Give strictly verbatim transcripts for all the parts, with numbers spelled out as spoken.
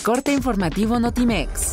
Corte informativo Notimex.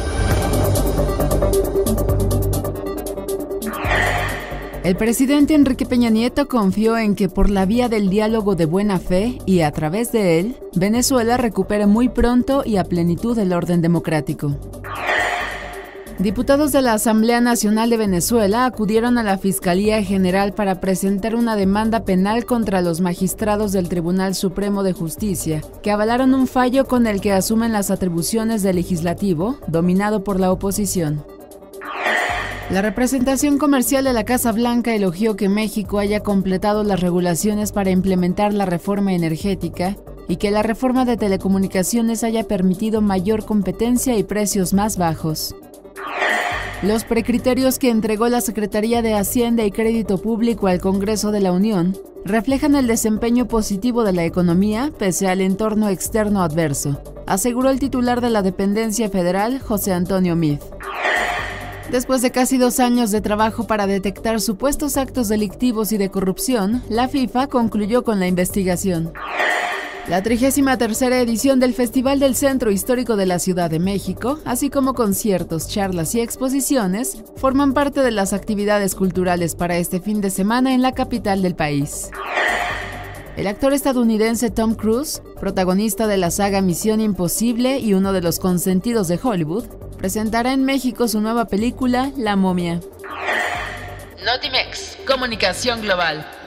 El presidente Enrique Peña Nieto confió en que por la vía del diálogo de buena fe y a través de él, Venezuela recupere muy pronto y a plenitud el orden democrático. Diputados de la Asamblea Nacional de Venezuela acudieron a la Fiscalía General para presentar una demanda penal contra los magistrados del Tribunal Supremo de Justicia, que avalaron un fallo con el que asumen las atribuciones del legislativo, dominado por la oposición. La representación comercial de la Casa Blanca elogió que México haya completado las regulaciones para implementar la reforma energética y que la reforma de telecomunicaciones haya permitido mayor competencia y precios más bajos. Los precriterios que entregó la Secretaría de Hacienda y Crédito Público al Congreso de la Unión reflejan el desempeño positivo de la economía pese al entorno externo adverso, aseguró el titular de la dependencia federal, José Antonio Meade. Después de casi dos años de trabajo para detectar supuestos actos delictivos y de corrupción, la FIFA concluyó con la investigación. La trigésima tercera edición del Festival del Centro Histórico de la Ciudad de México, así como conciertos, charlas y exposiciones, forman parte de las actividades culturales para este fin de semana en la capital del país. El actor estadounidense Tom Cruise, protagonista de la saga Misión Imposible y uno de los consentidos de Hollywood, presentará en México su nueva película, La Momia. Notimex, Comunicación Global.